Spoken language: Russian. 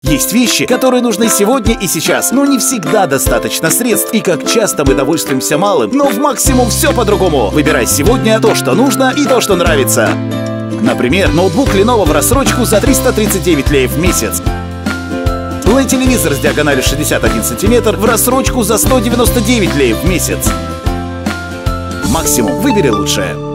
Есть вещи, которые нужны сегодня и сейчас, но не всегда достаточно средств. И как часто мы довольствуемся малым, но в Максимум все по-другому. Выбирай сегодня то, что нужно, и то, что нравится. Например, ноутбук Lenovo в рассрочку за 339 леев в месяц. LED-телевизор с диагональю 61 см в рассрочку за 199 леев в месяц. Максимум. Выбери лучшее.